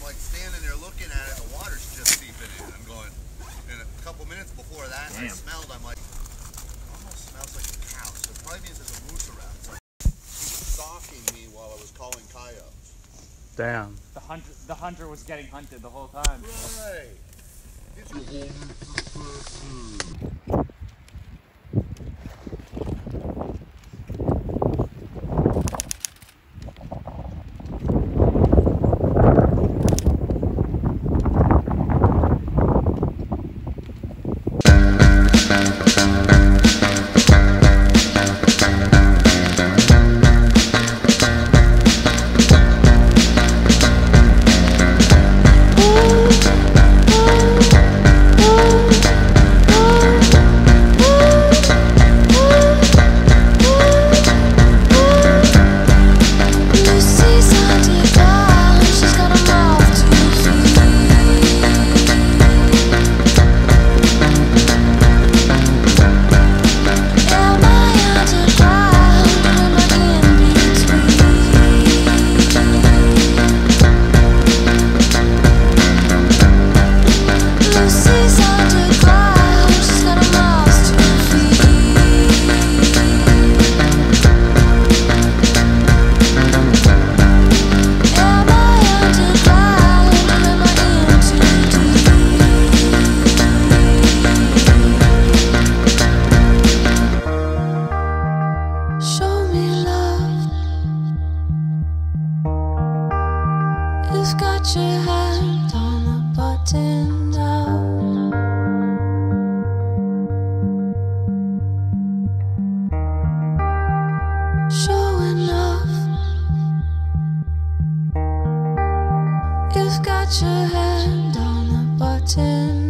like standing there looking at it, the water's just seeping in. I'm going, and a couple minutes before that, I smelled, I'm like, almost smells like a cow. So it probably means there's a moose around. It's like, he was stalking me while I was calling coyotes. Damn. The hunter was getting hunted the whole time. Right. You've got your hand on the button.